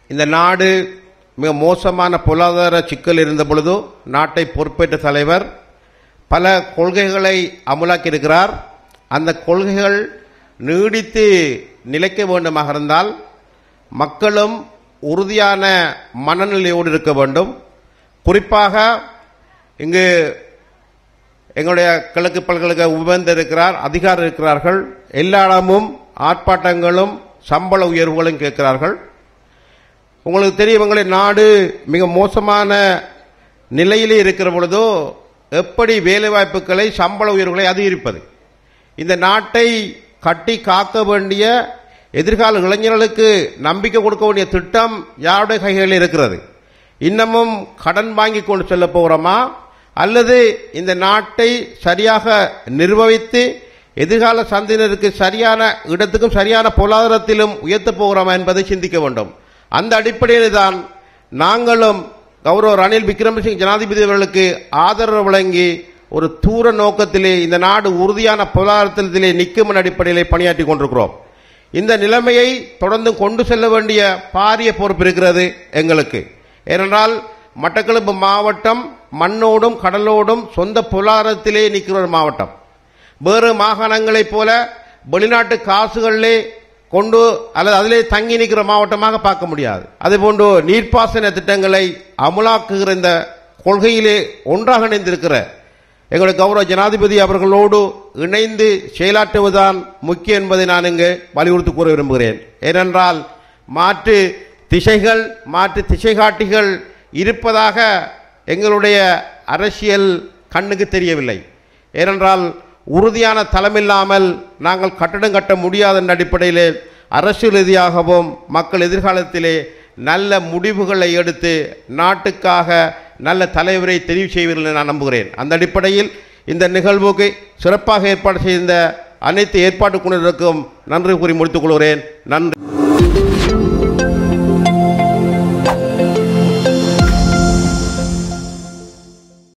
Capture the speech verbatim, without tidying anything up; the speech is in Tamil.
இந்த நாடு மிக மோசமான பொருளாதார சிக்கல் இருந்த பொழுது நாட்டை பொறுப்பேற்ற தலைவர் பல கொள்கைகளை அமுலாக்கியிருக்கிறார். அந்த கொள்கைகள் நீடித்து நிலைக்க வேண்டுமாக இருந்தால் மக்களும் உறுதியான மனநிலையோடு இருக்க வேண்டும். குறிப்பாக இங்கு எங்களுடைய கிழக்கு பல்கலைக்கழக உபவேந்தர் இருக்கிறார், அதிகாரி இருக்கிறார்கள். எல்லா இடமும் ஆர்ப்பாட்டங்களும் சம்பள உயர்வுகளும் கேட்கிறார்கள். உங்களுக்கு தெரியும், எங்களுடைய நாடு மிக மோசமான நிலையிலே இருக்கிற பொழுதோ எப்படி வேலைவாய்ப்புகளை சம்பள உயர்வுகளை அதிகரிப்பது? இந்த நாட்டை கட்டி காக்க வேண்டிய எதிர்கால இளைஞர்களுக்கு நம்பிக்கை கொடுக்க வேண்டிய திட்டம் யாருடைய கைகளில் இருக்கிறது? இன்னமும் கடன் வாங்கி கொண்டு செல்ல போகிறோமா, அல்லது இந்த நாட்டை சரியாக நிர்வகித்து எதிர்கால சந்ததியினருக்கு சரியான இடத்துக்கும் சரியான பொருளாதாரத்திலும் உயர்த்த போகிறோமா என்பதை சிந்திக்க வேண்டும். அந்த அடிப்படையில் தான் நாங்களும் கௌரவ ரணில் விக்ரமசிங்க ஜனாதிபதி அவர்களுக்கு ஆதரவு வழங்கி ஒரு தூர நோக்கத்திலே இந்த நாடு உறுதியான பொருளாதாரத்திலே நிற்கும் அடிப்படையிலே பணியாற்றி கொண்டிருக்கிறோம். இந்த நிலைமையை தொடர்ந்து கொண்டு செல்ல வேண்டிய பாரிய பொறுப்பு இருக்கிறது எங்களுக்கு. ஏனென்றால் மட்டக்களப்பு மாவட்டம் மண்ணோடும் கடலோடும் சொந்த பொருளாதாரத்திலே நிற்கிற ஒரு மாவட்டம். வேறு மாகாணங்களைப் போல வெளிநாட்டு காசுகளிலே கொண்டு அல்லது அதிலே தங்கி நிற்கிற மாவட்டமாக பார்க்க முடியாது. அதேபோன்று நீர்ப்பாசன திட்டங்களை அமுலாக்குகிற இந்த கொள்கையிலே ஒன்றாக இணைந்திருக்கிற எங்களுடைய கௌரவ ஜனாதிபதி அவர்களோடு இணைந்து செயலாற்றுவதுதான் முக்கியம் என்பதை நான் இங்கு வலியுறுத்தி கூற விரும்புகிறேன். ஏனென்றால் மாற்று திசைகள் மாற்று திசை காட்டிகள் இருப்பதாக எங்களுடைய அரசியல் கண்ணுக்கு தெரியவில்லை. ஏனென்றால் உறுதியான தளமில்லாமல் நாங்கள் கட்டடம் கட்ட முடியாத அடிப்படையிலே அரசியல் ரீதியாகவும் மக்கள் எதிர்காலத்திலே நல்ல முடிவுகளை எடுத்து நாட்டுக்காக நல்ல தலைவரை தெரிவு செய்வீர்கள் நான் நம்புகிறேன். அந்த அடிப்படையில் இந்த நிகழ்வுக்கு சிறப்பாக ஏற்பாடு செய்த அனைத்து ஏற்பாட்டு குழுவினருக்கும் நன்றி கூறி முடித்துக் கொள்கிறேன். நன்றி.